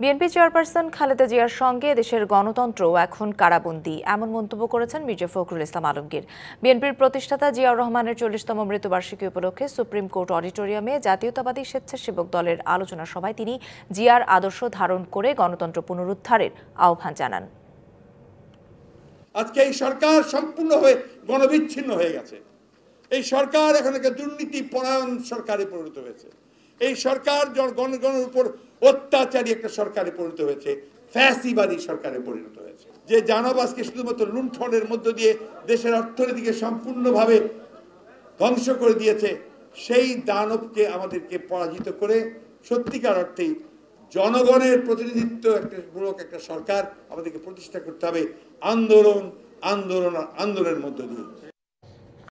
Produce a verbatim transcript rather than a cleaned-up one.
BNP chairperson Khaleda জিয়ার সঙ্গে দেশের গণতন্ত্র এখন কারাবন্দী, এমন মন্তব্য করেছেন মির্জা ফখরুল ইসলাম আলমগীর। বিএনপির প্রতিষ্ঠাতা জিয়াউর রহমানের চল্লিশতম মৃত্যুবার্ষিকী উপলক্ষে সুপ্রিম কোর্ট অডিটোরিয়ামে জাতীয়তাবাদী স্বেচ্ছাসেবক দলের আলোচনা সভায় তিনি জিয়ার আদর্শ ধারণ করে গণতন্ত্র পুনরুদ্ধারের আহ্বান জানান। আজকে এই সরকার সম্পূর্ণভাবে গণবিচ্ছিন্ন হয়ে গেছে। এই সরকার এখন একটা দুর্নীতি পরায়ণ সরকারে পরিণত হয়েছে। এই সরকার জনগণের উপর অত্যাচারী একটা সরকারে পরিণত হয়েছে, ফ্যাসিবাদী সরকারে পরিণত হয়েছে, যে জানাবাজকে শুধুমাত্র লুণ্ঠনের মধ্য দিয়ে দেশের অর্থনীতিকে সম্পূর্ণভাবে ধ্বংস করে দিয়েছে। সেই দানবকে আমাদেরকে পরাজিত করে সত্যিকার অর্থেই জনগণের প্রতিনিধিত্ব একটা মূলক একটা সরকার আমাদেরকে প্রতিষ্ঠা করতে হবে আন্দোলন আন্দোলন আন্দোলনের মধ্য দিয়ে।